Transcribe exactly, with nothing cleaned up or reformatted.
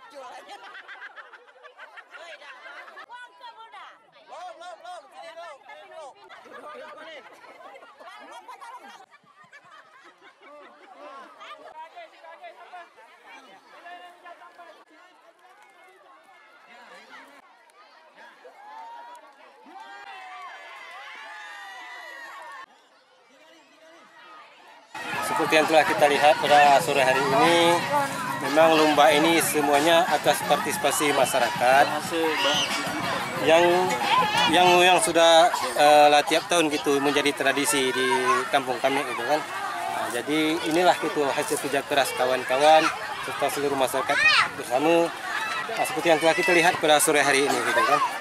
muncul aja. Belum, belum, belum. Sini dulu, sini dulu. Seperti yang telah kita lihat pada sore hari ini, memang lomba ini semuanya atas partisipasi masyarakat yang yang yang sudah uh, tiap tahun gitu menjadi tradisi di kampung kami gitu kan. Nah, jadi inilah gitu hasil kerja keras kawan-kawan serta seluruh masyarakat bersama. Nah, seperti yang telah kita lihat pada sore hari ini gitu kan.